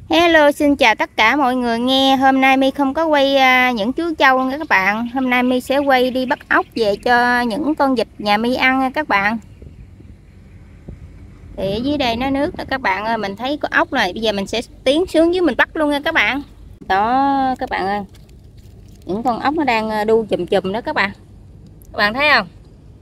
Hello, xin chào tất cả mọi người nghe. Hôm nay My không có quay những chú trâu nha các bạn. Hôm nay My sẽ quay đi bắt ốc về cho những con vịt nhà My ăn nha các bạn. Thì ở dưới đây nó nước nè các bạn ơi, mình thấy có ốc này. Bây giờ mình sẽ tiến xuống dưới mình bắt luôn nha các bạn. Đó các bạn ơi. Những con ốc nó đang đu chùm chùm đó các bạn. Các bạn thấy không?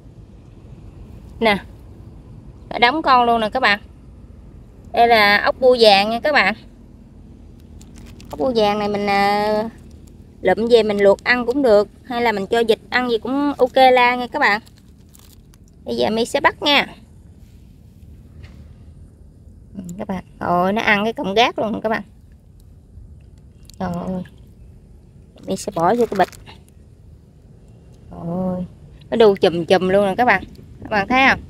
Nè. Đóng con luôn nè các bạn. Đây là ốc bươu vàng nha các bạn. Ốc bươu vàng này mình lụm về mình luộc ăn cũng được, hay là mình cho vịt ăn gì cũng ok la nha các bạn. Bây giờ My sẽ bắt nha các bạn. Rồi nó ăn cái cọng gác luôn các bạn. Rồi My sẽ bỏ vô cái bịch. Rồi nó đu chùm chùm luôn nè các bạn. Các bạn thấy không?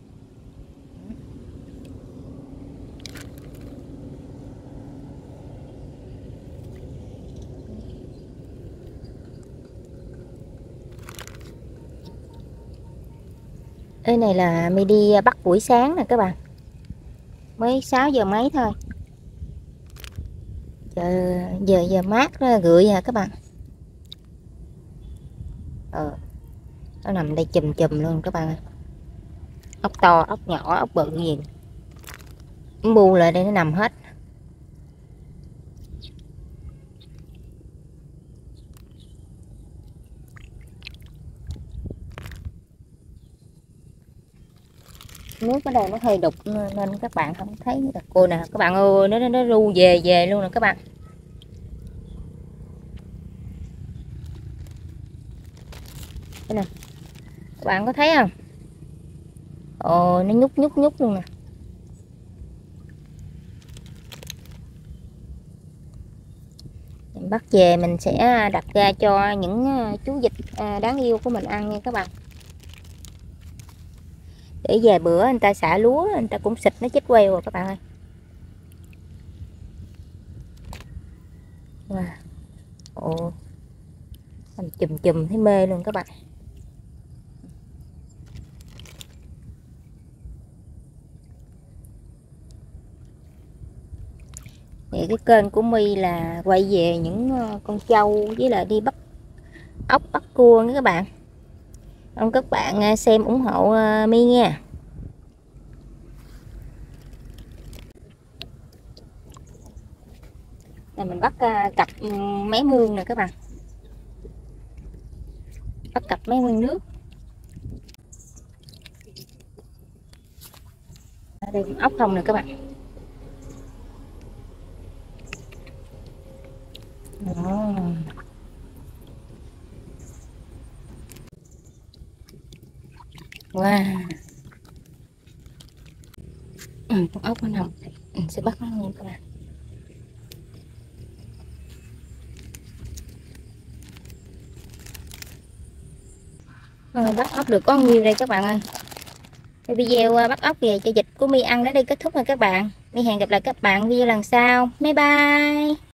Cái này là My đi bắt buổi sáng nè các bạn, mới 6 giờ mấy thôi. Giờ mát rượi à các bạn. Nó nằm đây chùm chùm luôn các bạn ơi. Ốc to, ốc nhỏ, ốc bự gì bu lại đây nó nằm hết. Nước ở đây nó hơi đục nên các bạn không thấy được. Cô nè các bạn ơi, nó ru về về luôn nè các bạn. Đây nè, các bạn có thấy không? Ồ, nó nhúc nhúc nhúc luôn nè. Mình bắt về mình sẽ đặt ra cho những chú vịt đáng yêu của mình ăn nha các bạn. Để vài bữa anh ta xả lúa, anh ta cũng xịt nó chết queo rồi các bạn ơi. Wow. Ồ, thành chùm chùm thấy mê luôn các bạn. Thì cái kênh của My là quay về những con trâu với lại đi bắt ốc bắt cua nữa các bạn. Mong các bạn xem ủng hộ My nha. Này mình bắt cặp mé mương nè các bạn. Bắt cặp mé mương nước. Ở đây ốc không nè các bạn. Đó. Wow. Con ốc nó nằm. Mình sẽ bắt nó luôn các bạn. Bắt ốc được có nhiêu đây các bạn ơi. Cái video bắt ốc về cho vịt của My ăn đến đây kết thúc rồi các bạn. My hẹn gặp lại các bạn video lần sau. Bye bye.